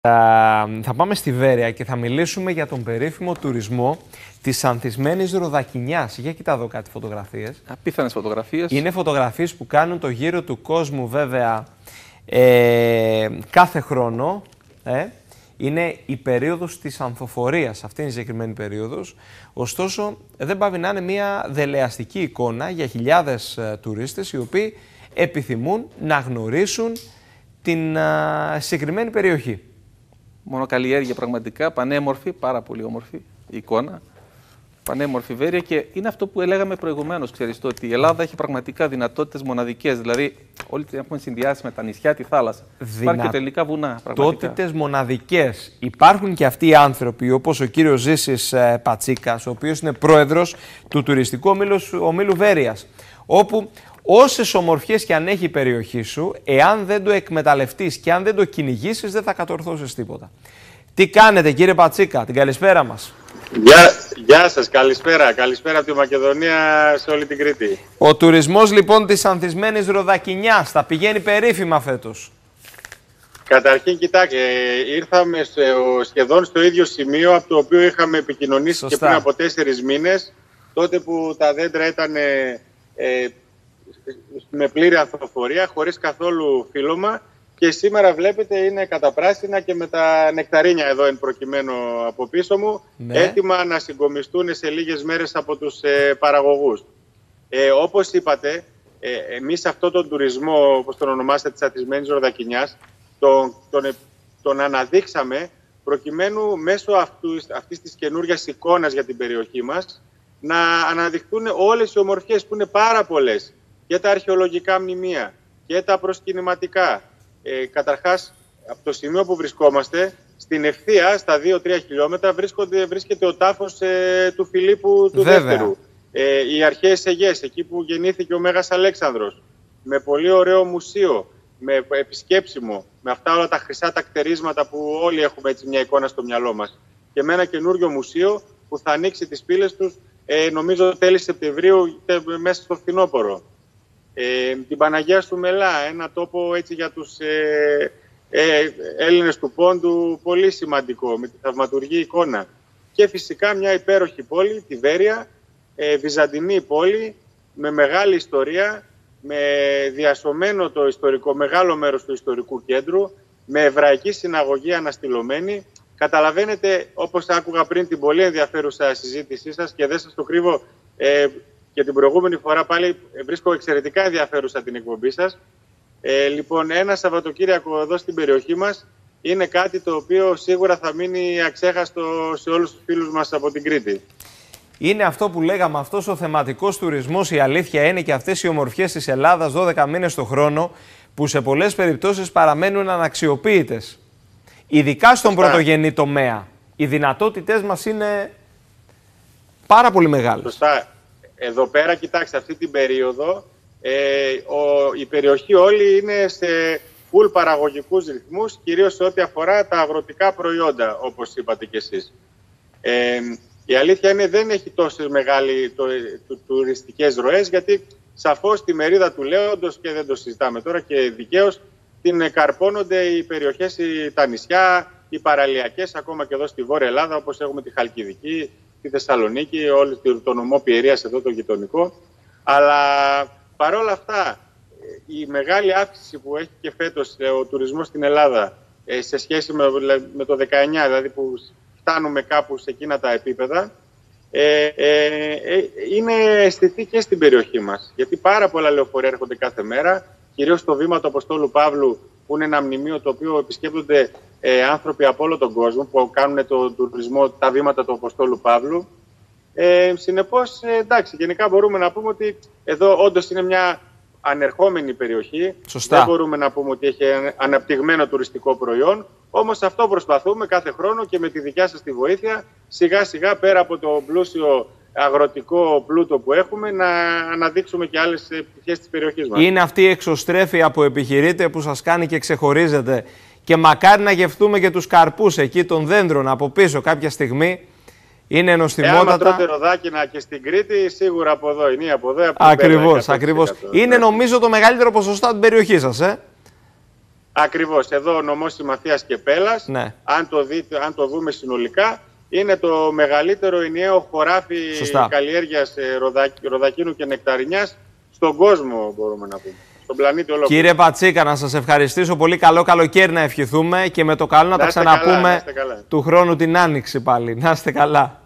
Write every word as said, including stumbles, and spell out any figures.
Θα πάμε στη Βέρεια και θα μιλήσουμε για τον περίφημο τουρισμό της ανθισμένης Ροδακινιάς. Για κοιτά εδώ κάτι φωτογραφίες. Απίθανες φωτογραφίες. Είναι φωτογραφίες που κάνουν το γύρο του κόσμου βέβαια ε, κάθε χρόνο. Ε. Είναι η περίοδος της ανθοφορίας, αυτή είναι η συγκεκριμένη περίοδος. Ωστόσο δεν πάβει να είναι μια δελεαστική εικόνα για χιλιάδες ε, τουρίστες οι οποίοι επιθυμούν να γνωρίσουν την ε, συγκεκριμένη περιοχή. Μονοκαλλιέργεια πραγματικά, πανέμορφη, πάρα πολύ όμορφη η εικόνα. Πανέμορφη Βέρεια και είναι αυτό που έλεγαμε προηγουμένως, ξέρεις το, ότι η Ελλάδα έχει πραγματικά δυνατότητες μοναδικές. Δηλαδή, όλοι την έχουμε συνδυάσει με τα νησιά, τη θάλασσα. Υπάρχουν και τελικά βουνά. Δυνατότητες μοναδικές. Υπάρχουν και αυτοί οι άνθρωποι, όπως ο κύριος Ζήσης ε, Πατσίκας, ο οποίος είναι πρόεδρος του τουριστικού ομίλου, ομίλου Βέρειας, όπου όσες ομορφιές και αν έχει η περιοχή σου, εάν δεν το εκμεταλλευτείς και αν δεν το κυνηγήσεις, δεν θα κατορθώσεις τίποτα. Τι κάνετε, κύριε Πατσίκα, την καλησπέρα μας. Γεια, γεια σας, καλησπέρα. Καλησπέρα από τη Μακεδονία σε όλη την Κρήτη. Ο τουρισμός λοιπόν της ανθισμένης Ροδακινιάς θα πηγαίνει περίφημα φέτος. Καταρχήν, κοιτάξτε, ήρθαμε στο, σχεδόν στο ίδιο σημείο από το οποίο είχαμε επικοινωνήσει Σωστά. και πριν από τέσσερις μήνες, τότε που τα δέντρα ήταν ε, ε, με πλήρη ανθοφορία, χωρίς καθόλου φύλλωμα. Και σήμερα βλέπετε είναι καταπράσινα και με τα νεκταρίνια εδώ εν προκειμένου από πίσω μου, ναι. έτοιμα να συγκομιστούν σε λίγες μέρες από τους ε, παραγωγούς. Ε, όπως είπατε, ε, εμείς αυτό τον τουρισμό, όπως τον ονομάσατε, της ανθισμένης Ροδακινιάς, τον, τον, τον αναδείξαμε προκειμένου μέσω αυτού, αυτής της καινούργιας εικόνας για την περιοχή μας να αναδειχθούν όλες οι ομορφιές που είναι πάρα πολλές, και τα αρχαιολογικά μνημεία και τα προσκυνηματικά. Ε, καταρχάς, από το σημείο που βρισκόμαστε, στην ευθεία, στα δύο τρία χιλιόμετρα, βρίσκεται ο τάφος ε, του Φιλίππου του Βέβαια. Δεύτερου. Ε, οι αρχαίες Αιγές, εκεί που γεννήθηκε ο Μέγας Αλέξανδρος. Με πολύ ωραίο μουσείο, με επισκέψιμο, με αυτά όλα τα χρυσά τα κτερίσματα που όλοι έχουμε έτσι μια εικόνα στο μυαλό μας. Και με ένα καινούριο μουσείο που θα ανοίξει τις πύλες τους, ε, νομίζω τέλη Σεπτεμβρίου, μέσα στο φθινόπωρο. Ε, την Παναγία του Μελά, ένα τόπο έτσι για τους ε, ε, Έλληνες του Πόντου, πολύ σημαντικό, με τη θαυματουργή εικόνα. Και φυσικά μια υπέροχη πόλη, τη Βέρεια, ε, βυζαντινή πόλη, με μεγάλη ιστορία, με διασωμένο το ιστορικό, μεγάλο μέρος του ιστορικού κέντρου, με εβραϊκή συναγωγή αναστηλωμένη. Καταλαβαίνετε, όπως άκουγα πριν την πολύ ενδιαφέρουσα συζήτησή σας και δεν σας το κρύβω, ε, και την προηγούμενη φορά πάλι βρίσκω εξαιρετικά ενδιαφέρουσα την εκπομπή σας. Ε, λοιπόν, ένα Σαββατοκύριακο εδώ στην περιοχή μας είναι κάτι το οποίο σίγουρα θα μείνει αξέχαστο σε όλους τους φίλους μας από την Κρήτη. Είναι αυτό που λέγαμε, αυτός ο θεματικός τουρισμός, η αλήθεια είναι, και αυτές οι ομορφιές της Ελλάδας δώδεκα μήνες το χρόνο, που σε πολλές περιπτώσεις παραμένουν αναξιοποίητες. Ειδικά στον Σωστά. πρωτογενή τομέα. Οι δυνατότητές μας είναι πάρα πολύ μεγάλες. Σωστά. Εδώ πέρα, κοιτάξτε, αυτή την περίοδο ε, ο, η περιοχή όλη είναι σε full παραγωγικούς ρυθμούς, κυρίως σε ό,τι αφορά τα αγροτικά προϊόντα, όπως είπατε κι εσείς. Ε, η αλήθεια είναι δεν έχει τόσες μεγάλες το, το, τουριστικές ροές, γιατί σαφώς τη μερίδα του λέοντος, και δεν το συζητάμε τώρα και δικαίως, την καρπώνονται οι περιοχές, τα νησιά, οι παραλιακές, ακόμα και εδώ στη Βόρεια Ελλάδα, όπως έχουμε τη Χαλκιδική, τη Θεσσαλονίκη, όλο το νομό Πιερίας εδώ το γειτονικό. Αλλά παρόλα αυτά, η μεγάλη αύξηση που έχει και φέτος ο τουρισμός στην Ελλάδα σε σχέση με, με το δεκαεννιά, δηλαδή που φτάνουμε κάπου σε εκείνα τα επίπεδα, ε, ε, ε, είναι αισθητή και στην περιοχή μας. Γιατί πάρα πολλά λεωφορεία έρχονται κάθε μέρα, κυρίως στο βήμα του Αποστόλου Παύλου, που είναι ένα μνημείο το οποίο επισκέπτονται ε, άνθρωποι από όλο τον κόσμο που κάνουν τον τουρισμό, τα βήματα του Αποστόλου Παύλου. Ε, συνεπώς, ε, εντάξει, γενικά μπορούμε να πούμε ότι εδώ όντως είναι μια ανερχόμενη περιοχή. Σωστά. Δεν μπορούμε να πούμε ότι έχει αναπτυγμένο τουριστικό προϊόν. Όμως αυτό προσπαθούμε κάθε χρόνο και με τη δικιά σας τη βοήθεια, σιγά σιγά πέρα από το πλούσιο αγροτικό πλούτο που έχουμε, να αναδείξουμε και άλλες πτυχές της περιοχής μας. Είναι αυτή η εξωστρέφεια που επιχειρείτε, που σας κάνει και ξεχωρίζετε, και μακάρι να γευτούμε και τους καρπούς εκεί των δέντρων από πίσω κάποια στιγμή. Είναι νοστιμότατα. Εάν τρώτε ροδάκινα και στην Κρήτη, σίγουρα από εδώ είναι, από εδώ. Από ακριβώς, ακριβώς. Είναι νομίζω το μεγαλύτερο ποσοστό από την περιοχή σας, ε? Ακριβώς. Εδώ ο νομός Συμμαθίας και Πέλας, ναι. αν, το δείτε, αν το δούμε συνολικά, είναι το μεγαλύτερο ενιαίο χωράφι καλλιέργειας ροδα, ροδακίνου και νεκταρινιάς στον κόσμο, μπορούμε να πούμε. Στον πλανήτη ολόκληρο. Κύριε Πατσίκα, να σας ευχαριστήσω πολύ. Καλό καλοκαίρι να ευχηθούμε και με το καλό να, να τα ξαναπούμε καλά, του χρόνου την Άνοιξη πάλι. Να είστε καλά.